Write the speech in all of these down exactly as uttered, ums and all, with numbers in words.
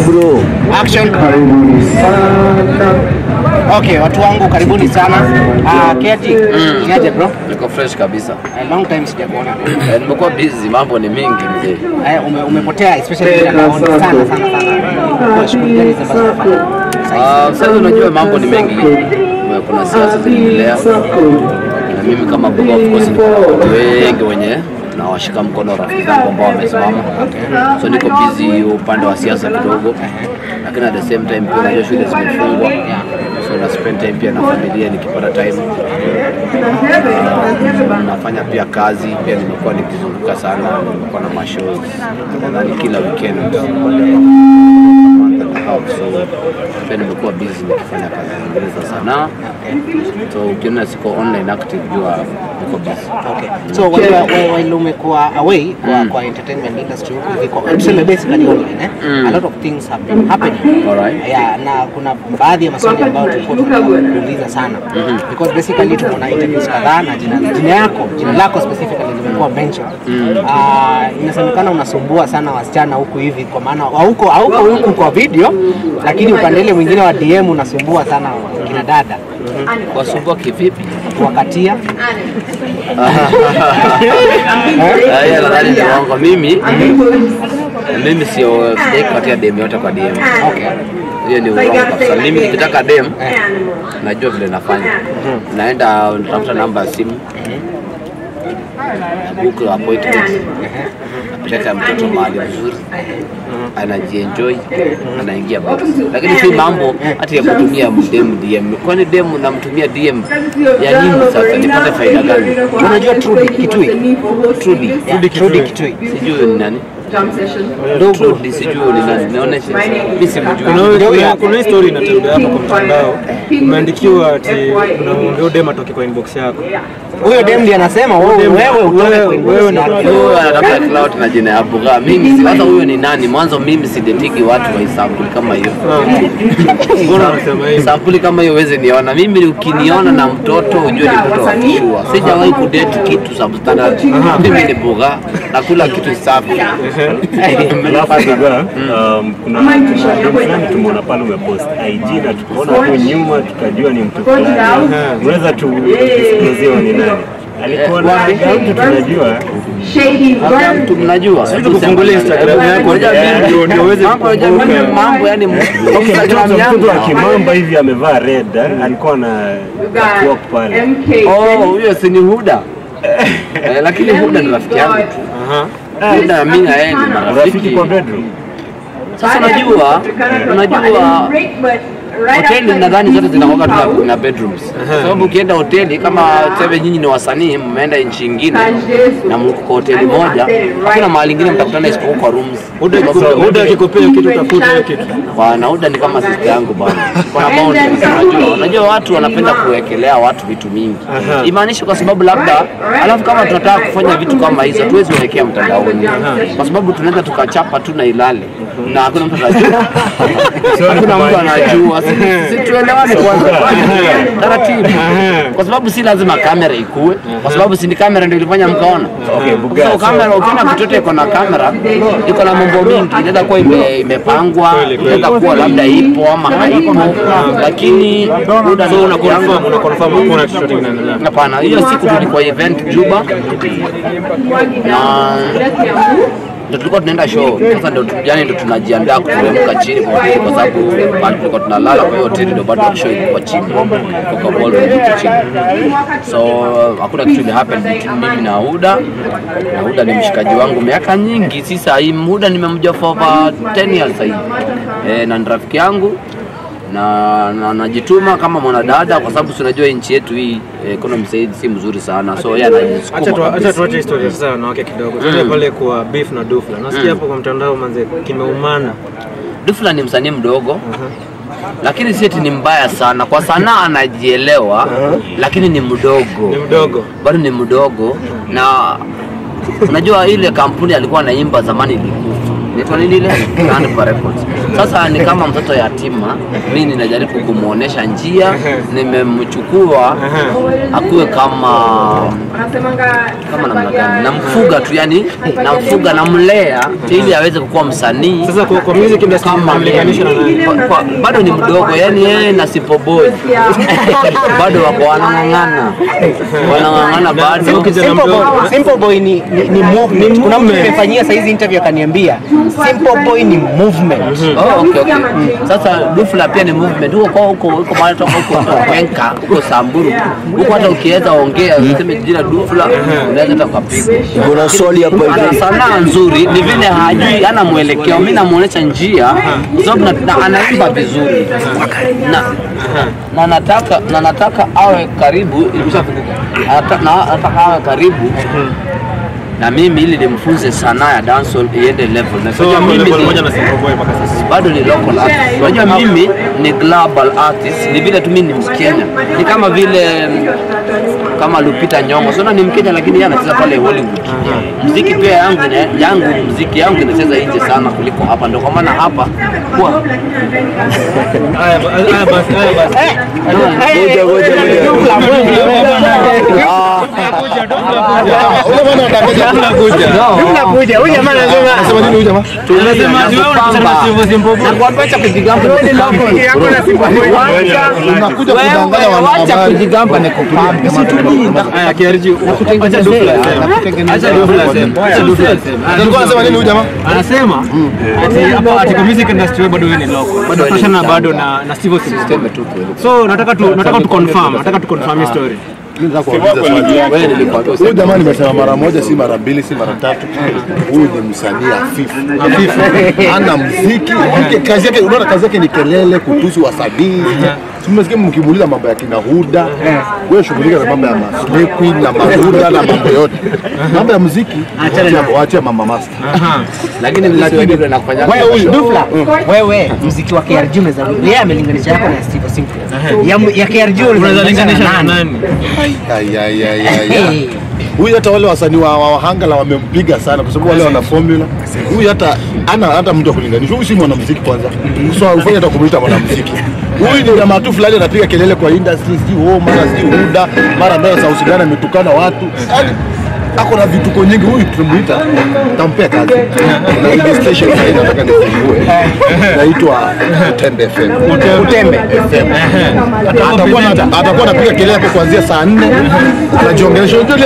bro. Action. Okay, watu wangu karibuni sana. Ah, Keti, Mm. niaje bro? Niko fresh kabisa. A long time sijakuona. Eh, nimekuwa busy, mambo ni mingi mzee. Eh, ume, umepotea especially mtandaoni sana sana sana. Kwa shughuli gani za sasa? Ah, sasa unajua mambo ni mengi. Kuna siasa zinaendelea. Na mimi kama baba of course niko wengi wenye na washika mkono rafiki zangu ambao wamesimama. So niko busy upande wa siasa kidogo. Lakini at the same time pia unajua shule zimefungwa. So na spend time pia na familia nikipata time. Uh, nafanya pia kazi, pia nimekuwa nikizunguka sana, nimekuwa na mashows nadhani kila weekend. So pia nimekuwa busy nikifanya kazi zingine za sanaa. So ukiona siko online active jua niko busy. Okay. So while while umekuwa away kwa mm. kwa entertainment industry huko tuseme basically online eh mm. a lot of things have been happening. Alright. Yeah, na kuna baadhi ya maswali ambayo tulikuwa tunakuuliza sana mm -hmm. because basically tumeona interviews kadhaa na jina, jina yako jina lako specifically limekuwa mentioned. Mm. Uh, inasemekana unasumbua sana wasichana huku hivi kwa maana huko huko huko kwa video lakini upande ile mwingine wa D M unasumbua sana kina dada. Mm-hmm. Wasumbua kivipi? Wakatia. Haya nadhani ni wangu mimi. Mimi sio sijakatia D M yote kwa D M. Okay. Hiyo ni urongo kabisa. Mimi nikitaka D M najua vile nafanya. Naenda natafuta namba ya simu. Na book appointment. Napeleka mtoto mahali vizuri. Anajienjoy, anaingia box. Lakini si mambo hata ya kutumia dem D M. Kwani dem namtumia D M ya nini sasa? Nipate faida gani? Unajua Trudy Kitui? Trudy, Trudy Trudy Kitui. Sijui ni nani? Trudy sijui ni nani? Naonesha. Mimi simjui. Kuna kuna story inatembea hapa kwa mtandao. Umeandikiwa ati unaomba dem atoke kwa inbox yako. Huyo dem ndiye anasema wewe wewe wewe na wewe anataka cloud na jina ya Buga. Mimi sasa huyo ni nani? Mwanzo mimi sidetiki watu wa example kama hiyo. Mbona unasema hivi? Sampuli kama hiyo uweze niona. Mimi ukiniona na mtoto ujue ni mtoto wa kishua. Sijawahi kudate kitu substandard. Mimi ni Buga na kula kitu safi. Um, kuna fulani tumeona pale umepost I G na tukaona hapo nyuma tukajua ni mtu fulani. Unaweza tu disclose ni nani? Alikuwa na mtu tunajua. Hata mtu mnajua. Sisi tukufungulia Instagram yako ndio ndio uweze mambo yani Instagram yangu akimamba hivi amevaa red, alikuwa na walk pale. Oh, huyo si ni Huda. Lakini Huda ni rafiki yangu. Aha. Huda mimi na yeye ni rafiki kwa bedroom. Sasa unajua, unajua hoteli nadhani zote zinakuwa tuna na bedrooms. Kwa sababu ukienda hoteli kama sasa nyinyi ni wasanii mmeenda nchi nyingine na mko kwa hoteli moja, hakuna mahali nyingine mtakutana isipokuwa kwa rooms. Huda akikopea kitu utakuta hiyo kitu. Bwana Huda ni kama sister yangu bwana. Kuna boundaries unajua. Unajua watu wanapenda kuwekelea watu vitu mingi. Imaanishi kwa sababu labda alafu kama tunataka kufanya vitu kama hizo tuwezi kuwekea mtandaoni. Kwa sababu tunaweza tukachapa tu na ilale. Na hakuna mtu anajua. Hakuna mtu anajua. Si tuelewane kwanza. Taratibu. Kwa sababu si lazima kamera ikue. Kwa sababu si ni kamera ndio ilifanya mkaona. Okay, Buga. So kamera ukiona mtoto iko na kamera, iko na mambo mingi, inaweza kuwa imepangwa, inaweza kuwa labda ipo ama haipo. Lakini Huda so una confirm una confirm kuna chochote kinaendelea. Hapana, hiyo siku tulikuwa event Juba. Na ndio tulikuwa tunaenda show. Sasa ndio yani ndio tunajiandaa kuteremka chini kwa kwa sababu bado tulikuwa tunalala kwa hiyo hoteli ndio bado show ilikuwa chini. Kwa ballroom ilikuwa chini. So hakuna kitu happen between mimi na Huda. Na Huda ni mshikaji wangu miaka nyingi. Sasa hii Huda nimemjua for over ten years sasa. Eh, na rafiki yangu na na najituma kama mwanadada kwa sababu tunajua nchi yetu hii economy sasa si mzuri sana, so yeye anajisukuma. Acha tu acha tuache historia sasa na wake kidogo. Tuende pale kwa Beef na Dufla. Nasikia hapo kwa mtandao manze kimeumana. Dufla ni msanii mdogo. Lakini si eti ni mbaya sana. Kwa sanaa anajielewa, lakini ni mdogo. Ni mdogo. Bado ni mdogo na unajua ile kampuni alikuwa anaimba zamani ilikufa. Inaitwa nini ile? Grand Records. Sasa ni kama mtoto yatima, mimi ninajaribu kumuonesha njia, nimemchukua akuwe kama kama namna gani, namfuga tu, yani namfuga, namlea ili aweze kuwa msanii. Sasa kwa, kwa music industry mlinganisha na nani? Bado ni mdogo, yani yeye na Stivo boy bado wako wanang'ang'ana, wanang'ang'ana bado. Simple boy ni ni, ni movement. Kuna mtu amefanyia saizi interview akaniambia Simple boy ni movement. Oh, okay, okay. Sasa Dufla pia ni movement. Huko kwa huko huko mahali toka huko Kwenka, huko Samburu. Huko hata ukiweza ongea useme jina Dufla unaweza hata kupigwa. Kuna swali hapa hivi. Ana sanaa nzuri, ni vile hajui, ana mwelekeo. Mimi namuonesha njia, sababu anaimba vizuri. Na na nataka na nataka awe karibu, ilishafunguka. Nataka awe karibu na mimi ili nimfunze sanaa ya dancehall iende level. Na so mimi moja na Stivo boy mpaka sasa bado ni local artist. Unajua mimi ni global artist, ni vile tu mimi ni Mkenya. Ni kama vile kama Lupita Nyong'o. Sio ni Mkenya lakini yeye anacheza pale Hollywood. Muziki pia yangu ni yangu, muziki yangu inacheza nje sana kuliko hapa. Ndio kwa maana hapa kwa haya haya basi haya basi Ngoja ngoja Unakuja, huyu jamaa anasema anasema nini huyu jamaa? tunasema wewe unasema Stivo Simple boy. na kuambia cha kujigamba wewe ni local yako na Simple boy. Unakuja kudanganya wewe, wacha wanahabari. kujigamba na kupamba. Haya K R G acha Dufla acha Dufla sema acha Dufla sema Alikuwa anasema nini huyu jamaa? anasema ati hapa ati kwa music industry bado wewe ni local bado tunashana bado na na Stivo system tu kweli. so nataka tu nataka tu confirm nataka tu confirm hii story. Mimi nataka kuuliza swali. Wewe nilikwambia Huyu jamaa nimesema mara moja, si mara mbili, si mara tatu. Huyu ni msanii hafifu. Hafifu. Ana muziki. Kazi yake, unaona kazi yake ni kelele, kutusi wasanii. Simesikia mkimuuliza mambo ya kina Huda. Wewe shughulika na mambo ya Slay Queen na Mahuda na mambo yote. Mambo ya muziki waachia mama master. lakini mimi ndio nakufanya. Wewe huyu Dufla, wewe muziki wa K R G unaweza yeye amelinganisha yako na Stivo Simple. Ya ya K R G Unaweza linganisha na nani? Ai ai ai ai. Huyu hata wale wasanii wa wahangala wamempiga sana kwa sababu wale wana formula. Huyu hata ana hata mtu wa kulinganisha. Huyu si mwanamuziki kwanza. So ufanye hata kumuita mwanamuziki. Huyu ni jamaa tu fulani anapiga kelele kwa industry, si oh mara si Huda, mara ndio South Sudan ametukana watu. Yaani ako na vituko nyingi. Huyu tumuita tampea kazi. Na hii station hii nataka nifungue. Inaitwa Utembe F M. Utembe F M. Atakuwa atakuwa anapiga kelele hapo kuanzia saa nne. Anajiongelesha ndio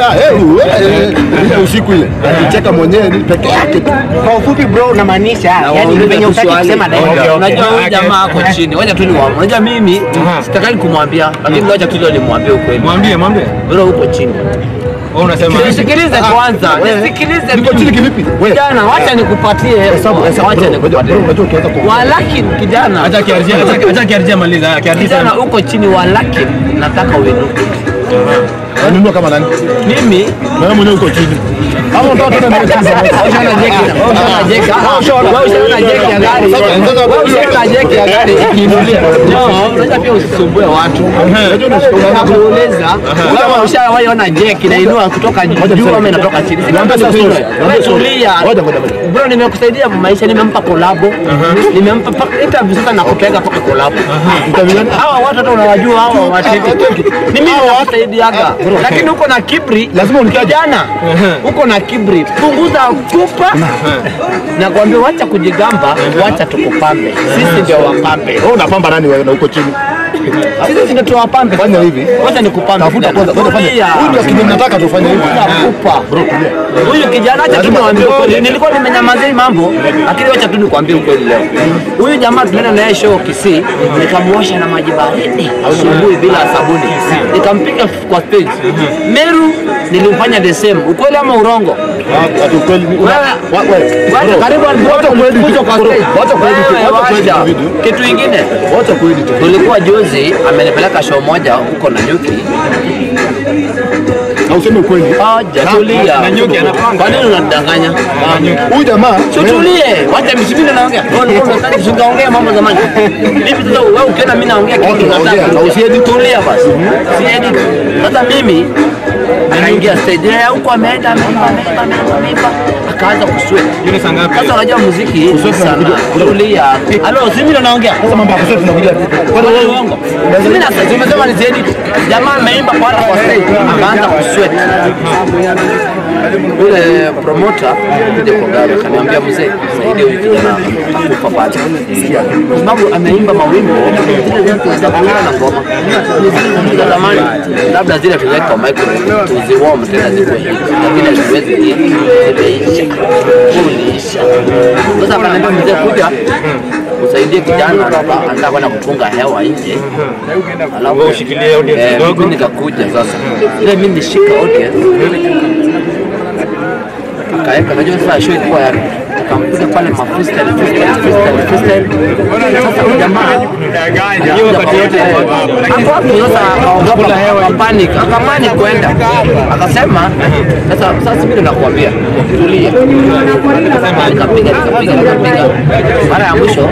eh usiku ile. Anacheka mwenyewe ni peke yake tu. kwa ufupi bro unamaanisha yani ni venye utaki kusema direct. Unajua huyu jamaa ako chini. Wacha tu niwaambie. Unajua mimi sitakani kumwambia, lakini wacha tu leo nimwambie ukweli. Mwambie mwambie. Bro uko chini. Wewe unasema Nisikilize kwanza. Nisikilize Niko chini kivipi? Wewe kijana, wacha nikupatie hesabu hesabu. wacha nikupatie. Unajua ukianza ku Walakini kijana, acha K R G acha K R G maliza K R G kijana uko chini, walakini nataka uinuke. unanunua kama nani? Mimi Na wewe mwenyewe uko chini. Hapo ndo tuna ndio ushaona jeki, ushaona jeki, wewe ushaona jeki ya gari, wewe ushaona jeki ya gari ikiinulia. No, unajua pia usisumbue watu. Unajua unakuuliza kama ushawahi ona jeki na inua kutoka juu ama inatoka chini. Wewe tulia. Bro, nimekusaidia maisha, nimempa kolabo, nimempa paka interview sasa na kupeleka paka kolabo. Hawa watu hata unawajua hawa watu. Ni mimi nakusaidiaga. Lakini uko na kibri, lazima unikijana. Uko na kibri, punguza kupa. Na kuambia wacha kujigamba, wacha tukupambe. Sisi ndio wapambe. Wewe unapamba nani wewe na uko chini? Sisi ndio tuwapambe. Fanya hivi. Wacha nikupambe. Tafuta kwanza, kwanza fanya. Huyu ndio kile nataka tufanye hivi. Nakupa. Bro, tulia. Huyu kijana acha tu niwaambie ukweli. Nilikuwa nimenyamazia mambo, lakini wacha tu nikwambie ukweli leo. Huyu jamaa tunaenda naye show Kisii, nikamuosha na maji baridi asubuhi bila sabuni. Nikampiga kwa stage. Meru nilimfanya the same. Ukweli ama urongo? Watu kweli ni Wewe wacha karibu watu kweli kuja kwa stage. Wacha kweli Wacha. Kitu kingine, Wacha kweli. tulikuwa juzi amenipeleka show moja huko na Nyuki. Na useme ukweli. Ah, jatulia. Na nyuki anapanga. Kwa nini unadanganya? Huyu jamaa Tutulie, wacha msipinde naongea. Wewe unataka tusiongee mambo zamani. Hivi sasa wewe ukiona mimi naongea kitu unataka na usiedi tulia basi. Usiedi. Sasa mimi anaingia stage ya huko ameenda ameimba ameimba ameimba akaanza kusweat. Yule sangapi? Sasa unajua muziki sana. Tulia. Halo, si mimi naongea. sasa mambo ya kusema tunakuja. Kwa nini uongo? Mimi na sasa tumesema ni zaidi. Jamaa ameimba kwa kwa stage akaanza kusweat. Ule promoter kuja kwa gari akaniambia mzee, saidi huyu kijana akufa pale. Sikia. Kwa sababu ameimba mawimbo zile zote za kuimba na ngoma. Ni za zamani. Labda zile tuweka micro tuziwarm tena zikuwe hivi. Lakini haziwezi hivi. Zimeisha. Kulisha. Sasa akaniambia mzee kuja usaidie kijana anataka kwenda kutunga hewa nje. Alafu ushikilie audience kidogo. Mimi nikakuja sasa. Ile mimi nishika audience. Akaeka najua sasa show ilikuwa ya akampiga pale ma freestyle freestyle freestyle freestyle. Sasa jamaa Hiyo wakati yote hapo hapo sasa akaogopa hewa panic akapanic kwenda akasema sasa sasa mimi nakwambia tulia akasema nikapiga nikapiga nikapiga mara ya mwisho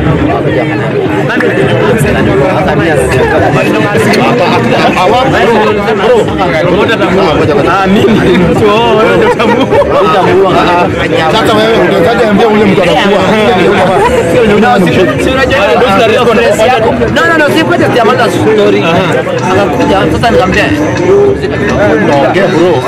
Sasa wewe unataka ambia ule mtu anakuwa. No no no, sipate tiamata story. Akakuja sasa nikamwambia Ongea bro.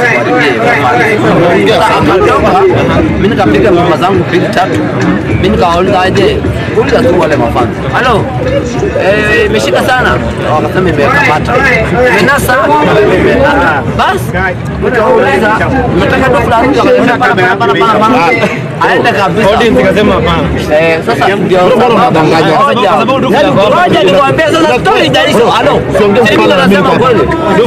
Mimi nikapiga mama zangu mbili tatu. Mimi nikauliza aje, uliza tu wale mafans. Halo. Eh, imeshika sana. Wakasema imekamata. Imenasa. Bas. Nikauliza, nataka Dufla rudi akasema pana pana pana pana. Aenda kabisa. audience ikasema hapana. Eh, sasa ndio unadanganya. Kwa sababu Dufla Ngoja nikwambie sasa story itaisha. Halo. Mimi nasema kweli.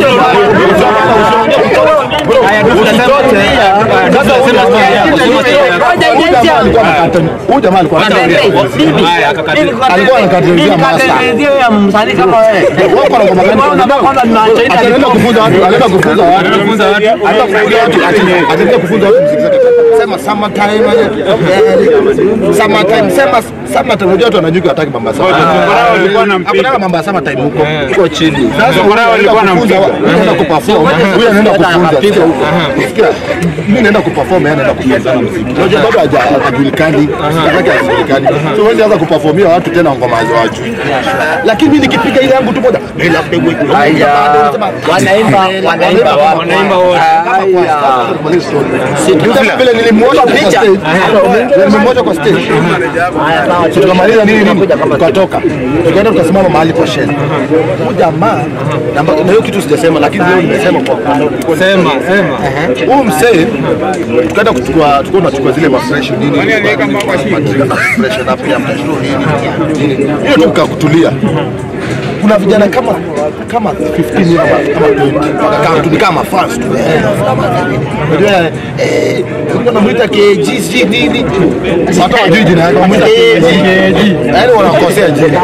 haya Dufla sasa sema story yako. Ngoja niache. Huyu jamaa alikuwa Haya akakatiza. alikuwa anakadiria master. Ndio ya msanii kama wewe. Wao kwa ngoma gani? Kwanza tunaacha Ataenda kufunza watu, anaenda kufunza watu. Anafunza watu. Ataenda kufunza watu, ataenda kufunza watu muziki zake. Sema summertime. Summertime, sema summertime, unajua watu wanajua hataki mambo ya summertime. Hakuna mambo ya summertime huko. iko chini. Sasa wao walikuwa wanampiga. Anaenda kuperform. Huyu anaenda kufunza huko. Sikia. Mimi naenda kuperform, yeye anaenda kufunza muziki. Unajua bado hajajulikani. Hataki ajulikani. So wewe anza kuperformia watu tena ngoma za watu. Lakini mimi nikipiga ile yangu tu moja, bila pegwe. Wanaimba wanaimba Wanaimba wote. Si Dufla vile nilimwona kwa stage. Nilimwona kwa stage. Haya sawa, Tukamaliza nini nini tukatoka. Tukaenda tukasimama mahali kwa shell. Huyu jamaa na hiyo kitu sijasema lakini leo nimesema kwa Sema sema. huyu msee tukaenda kuchukua tulikuwa tunachukua zile mafresh nini fresh na pia mtashow nini nini hiyo tu kutulia. Kuna vijana kama kama fifteen hivi kama twenty wakakaa tu kama fans tu. Unajua eh unamuita K G C nini? Hata wajui jina yake wanamuita K G. Yaani wanakosea jina.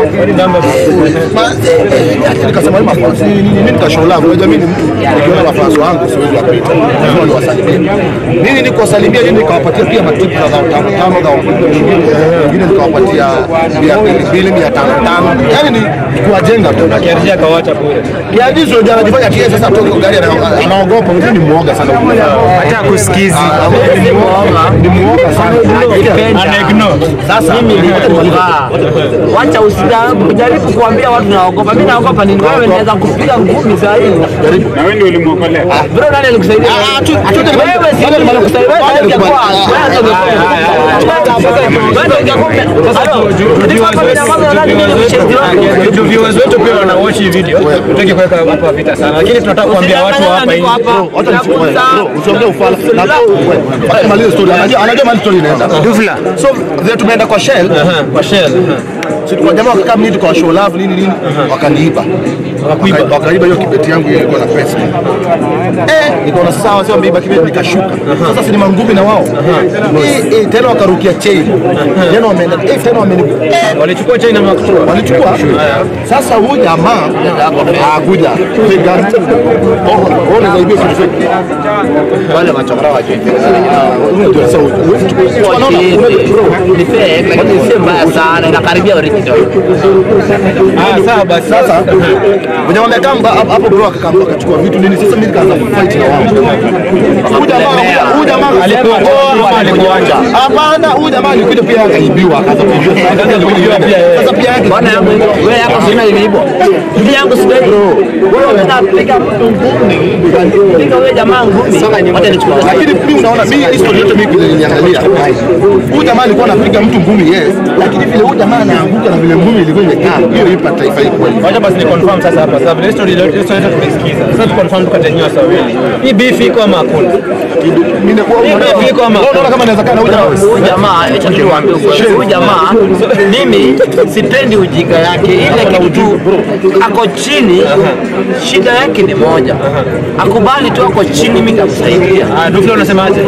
Nikasema mimi fans mimi nikashola. Unajua mimi ni mtu nikiona mafans wangu siwezi kupita. Lazima niwasalimie. Mimi nikuwasalimia yeye nikawapatia pia matipu za tano tano za wengine nikawapatia mia mbili mia tano tano. Yaani ni kuwajenga tu. Kiarjia kawacha bure. Kiarjia sio jana jifanya kile sasa toka gari anaogopa mtu ni muoga sana. Hata kusikizi. Ni muoga, ni muoga sana. Ana ignore. sasa mimi nilikuwa wacha usijaribu kuambia watu naogopa. Mimi naogopa nini? Wewe naweza kupiga ngumi saa hii. Jaribu. Na wewe ndio ulimwokolea. Bro nani alikusaidia? Ah tu wewe si ndio alikusaidia. Wewe ndio kwa. Wewe viewers wetu pia wana watch hii video. Tutaki kuweka hapa vita sana. Lakini tunataka kuambia watu hapa hivi. Usiongee ufala. Acha maliza story. Anajua anajua mali story inaenda. Dufla. So vile tumeenda kwa Shell, Kwa Shell. sisi kwa jamaa wakakaa mimi kwa show love nini nini wakaniiba. Wakaiba wakaiba hiyo kibeti yangu ile ilikuwa na pesa. Eh, nikaona sawa sio mbeba kibeti nikashuka. Sasa si ni mangumi na wao. Eh, eh tena wakarukia chain. Tena wameenda eh tena wameni Walichukua chain na makuchukua. Walichukua. Sasa huyu jamaa hakuja. Piga. Oh, ona zaidi kitu. Wale machokora wa jipi. Unajua sasa unaona ni fake lakini si mbaya sana inakaribia original. Ah, sawa basi sasa mwenye wamekamba hapo bro akakamba akachukua vitu nini sasa mimi nikaanza fight na wao. Huyu jamaa huyu jamaa alikuwa ama alikuacha. Hapana, huyu jamaa alikuja pia akaibiwa akaanza kuibiwa. Sasa pia yake bwana yangu wewe yako sina iliibo. Bibi yangu si bro. Wewe unapiga mtu ngumi. Piga wewe jamaa ngumi. Hata nichukue. Lakini mimi unaona mimi history yote mimi niliangalia. Huyu jamaa alikuwa anapiga mtu ngumi yes. Lakini vile huyu jamaa anaanguka na vile ngumi ilikuwa imekaa. Hiyo ipa taifa hii kweli. Wacha basi ni confirm sasa hapa sababu ile story ile story yetu tumesikiza. Sasa tu confirm tukatenyoa sawa wili. Hii beef iko ama hakuna? Mimi nakuwa beef iko ama unaona kama inaweza kana huyu jamaa acha niwaambie ukweli. Huyu jamaa mimi sipendi ujinga yake ile kitu ako chini shida yake ni moja. Akubali tu ako chini mimi nikamsaidia. Ah, Dufla unasemaje?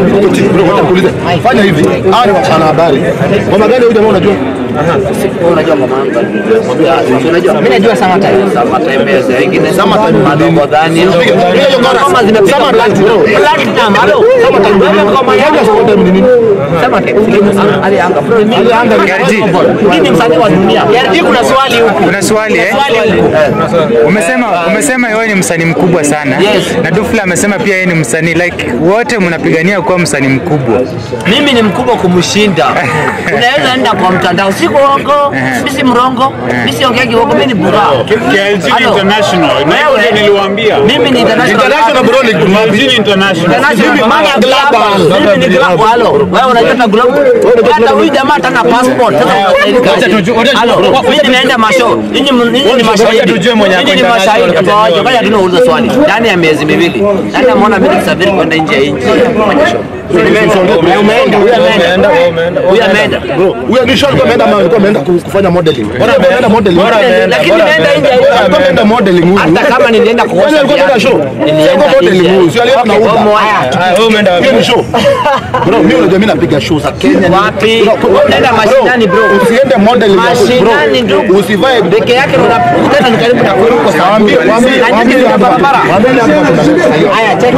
Fanya hivi. Ana habari. Mama gani huyu jamaa unajua? Unajua mama yangu. Unajua mimi najua sama time. Sama time ya wengine sama time madogo dhani. Kama zimepita platinum. Platinum halo. Sama time wewe kama yangu sama time ni nini? Sama time. Ali anga. Ali anga Gerji. Nini msanii wa dunia? Gerji kuna swali huko. Kuna swali eh? Umesema umesema wewe ni msanii mkubwa sana. Na Dufla amesema pia yeye ni msanii like wote mnapigania kuwa msanii mkubwa. Mimi ni mkubwa kumshinda. Unaweza enda kwa mtandao siko wako, mimi si mrongo, mimi siongea wako, mimi ni bura. K L G International. Wewe niliwaambia. Mimi ni international. International bro ni K L G International. International maana global. Mimi ni global halo. Wewe unajua na global. Hata huyu jamaa tana passport. Acha tujue. Mimi nimeenda masho. Ninyi ninyi ni mashahidi. Tujue mwenye Ninyi ni mashahidi. Ngoja ngoja tunauliza swali. Ndani ya miezi miwili. Nani ameona mimi kusafiri kwenda nje ya nchi kufanya show? Umeenda, huyu ameenda. Huyu ameenda. Bro, huyu ni short ameenda ama alikuwa ameenda kufanya modeling. Bora ameenda modeling. Lakini nimeenda nje ya alikuwa ameenda modeling huyu. hata kama nilienda kuosha alikuwa show. Nilienda modeling huyu. Sio alienda na Uber. Wewe umeenda wapi? Hiyo show. Bro, mimi unajua mimi napiga show za Kenya. Wapi? Unaenda mashinani bro. Usiende modeling mashinani bro. Usivae peke yake unapita ni karibu na kuruko sawa. Waambie waambie na barabara. Haya check.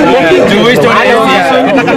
Nataka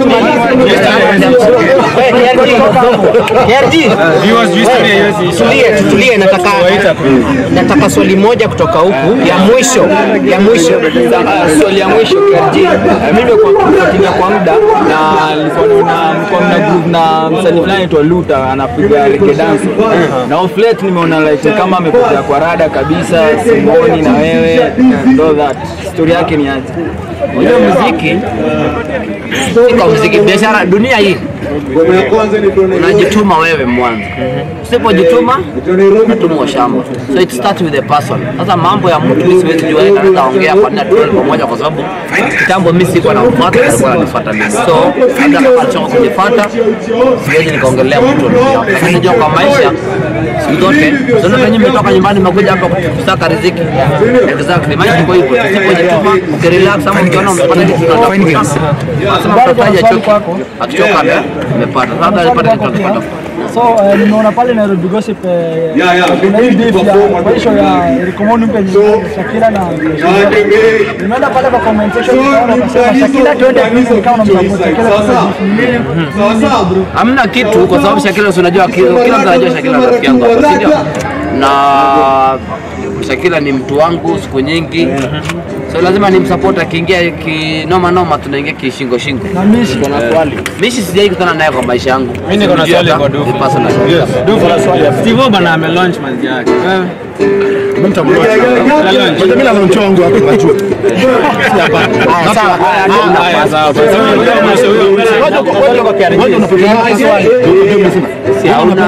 tulie tulie, nataka nataka swali moja kutoka huku ya mwisho ya mwisho swali ya mwisho Kerji. Mimi kwa kwa muda na nilikuwa na mko na group na msanii fulani tu Luta anapiga reggae dance na off late nimeona like kama amepiga kwa rada kabisa Simoni na wewe ndo that story yake ni aje? Unajua muziki siko muziki biashara dunia hii unajituma wewe mwanzo. Usipojituma unatumwa shamba. So it starts with a person. Sasa mambo ya mtu mimi siwezi jua yeye anaweza ongea kwa nini tuone pamoja kwa sababu kitambo mimi siko na mfuata alikuwa ananifuata mimi. So hata kama alichoka kunifuata siwezi nikaongelea mtu ndio. Lakini najua kwa maisha siku zote sasa kama nimetoka nyumbani nimekuja hapa kutaka riziki. Exactly. Maisha iko hivyo. Usipojituma ukirelax ama ukiona umepata kitu unatafuta. Sasa mtataja choki. Akichoka amepata. Sasa alipata kitu anapata. So nimeona pale Nairobi Gossip kuna hii beef ya maisha ya Rikomoni mpenye Shakira na nimeenda pale kwa comment section wakasema Shakira twende please kama unamtafuta Shakira. Sawa sawa bro. Hamna kitu kwa sababu Shakira unajua kila mtu anajua Shakira ni rafiki yangu hapa, sio? Na Shakira ni mtu wangu siku nyingi. So lazima nimsupport, akiingia kinoma noma tunaingia kishingo shingo. Na mimi kuna swali. Mimi sijai kutana naye kwa maisha yangu. Mimi niko na swali kwa Dufla. Personal. Yes. Dufla swali. Stivo bana ame launch manzi yake. Wewe mimi nitamlaunch. Mimi na launch wangu hapa najua. Haya sawa. haya sawa. Ngoja kwa kiasi. Ngoja unafikiria swali. Ndio umesema. Si hauna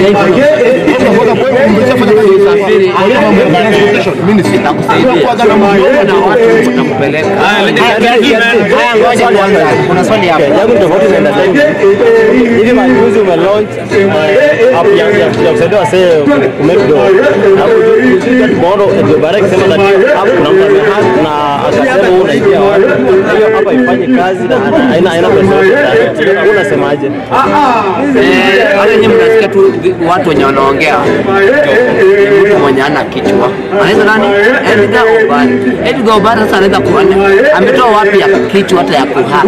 mimi sitakusaidia. Nakupeleka. Kuna swali hapa. Yangu tofauti zaenda zaidi. Hivi majuzi ume launch app ya ya kusaidia wasee umedo. Hapo alikuja tomorrow ndio baada ya kusema that hapo kuna mtu amehack na akasema wewe unaingia wapi? Hiyo hapa ifanye kazi na haina haina pesa. Unasemaje? Eh, wale nyinyi mnasikia tu watu wenye wanaongea. Mtu mwenye ana kichwa. Anaweza nani? Edgar Obare. Edgar Obare sasa anaweza kuona ametoa wapi ya kichwa hata ya kuhack.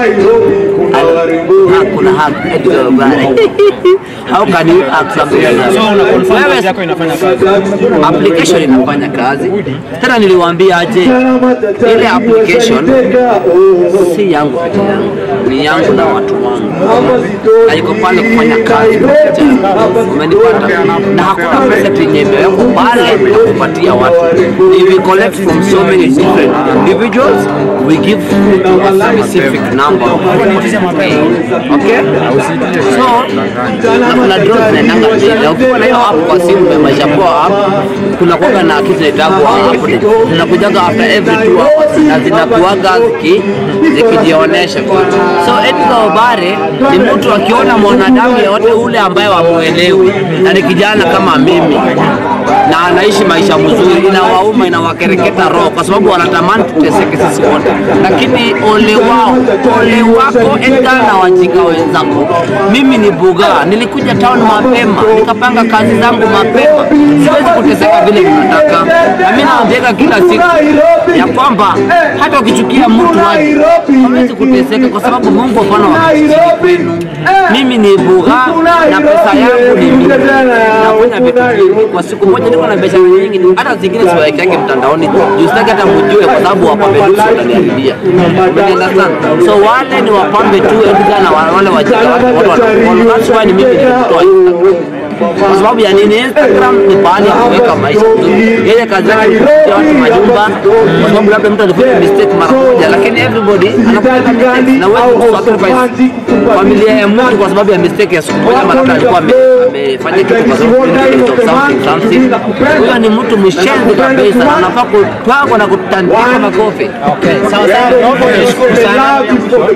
Hakuna hack Edgar Obare. How can you hack something? So una confirm yako inafanya kazi. Application inafanya kazi. Tena niliwaambia aje ile application si yangu peke yangu. Ni yangu na watu wangu. Haiko pale kufanya kazi. Umenipata? Na hakuna pesa yenye imewekwa pale kupatia watu. If we collect from so many different individuals, we give a specific number. Okay? So, kuna drones zinaendanga chini. Ukiwa na hiyo app kwa simu umemaisha poa app, kuna kuwaga na kitu inaitagwa hapo. Zinakujaga after every two hours na zinakuwaga ziki zikijionesha. So Edgar Obare ni mtu akiona mwanadamu yote ule ambaye wamuelewi na ni kijana kama mimi na anaishi maisha mzuri, inawauma inawakereketa roho kwa sababu wanatamani tuteseke sisi wote, lakini ole wao, ole wako Edgar na wajinga wenzako. Mimi ni buga, nilikuja town mapema, nikapanga kazi zangu mapema, siwezi kuteseka vile ninataka. Na mimi naambia kila siku ya kwamba hata ukichukia mtu waje, hawezi kuteseka kwa sababu Mungu hapana wakichini kwenu. Mimi ni buga na pesa yangu ni mimi. Nafanya vitu vingi kwa siku moja, niko na biashara nyingi, hata zingine siwawekeke mtandaoni. Justaki hata mjue kwa sababu wapambe tu wataniharibia. Umeenda sana. So wale ni wapambe tu Edgar na wale wajinga watu wanafollow. That's why ni mimi nilitoa Instagram. Kwa sababu ya nini? Instagram ni pahali ya kuweka maisha mzuri. Yeye kazi yake ni kutia watu majumba, kwa sababu labda mtu alifanya mistake mara moja, lakini everybody anafanya mistake na wewe usacrifice familia ya mtu kwa sababu ya mistake ya siku moja, mara alikuwa amefanya kitu kwa sababu something something. Huyo ni mtu mshenzi kabisa na anafaa kupagwa na kutandikwa makofi. Okay, sawa sawa. Naomba nishukuru sana.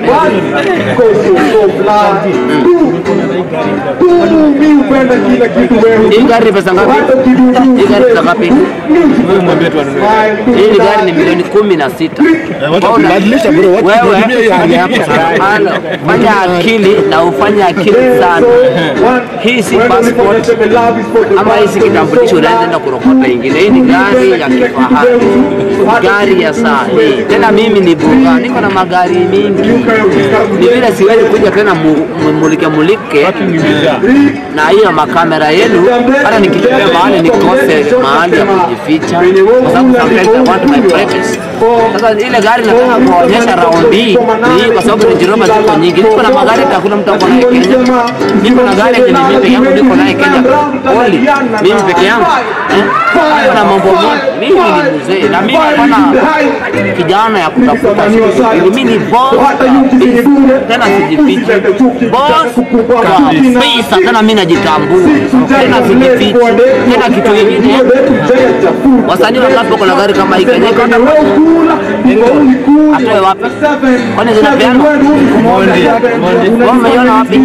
Hii gari pesa ngapi? Hii gari pesa ngapi? Wewe mwambie tu anunue. Hii gari ni milioni kumi na sita. Badilisha bro, watu wanatumia hiyo hali yako sana. Fanya akili na ufanye akili sana. Hii si passport ama hii si kitambulisho unaenda kurokota ingine. Hii ni gari ya kifahari, gari ya saa hii. Tena mimi ni buga, niko na magari mingi. Ni vile siwezi kuja tena mulike mulike na hiyo makamera yenu, hata nikitembea mahali nikose mahali ya kujificha, kwa sababu sometimes I want my privacy. Sasa ile gari nataka kuonyesha round hii ni kwa sababu Range Rover ziko nyingi. Niko na magari hakuna mtu ako naye Kenya. Niko na gari yenye mimi peke yangu niko naye Kenya. Only mimi peke yangu. Niko na mambo mengi. Mimi ni mzee na mimi bwana kijana ya kutafuta siku. Mimi ni boss. Tena sijifichi. Boss kabisa, tena mimi najitambua. Tena sijifichi. Tena kitu kingine. Wasanii wangapi wako na gari kama hii Kenya? Atoe wapi? Kwani zinapeana? Mondi. Umeiona wapi?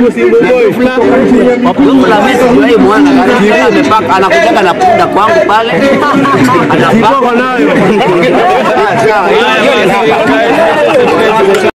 Dufla mesi ndio muona gari amepaka anakujaga na punda kwangu pale. Anapaka nayo.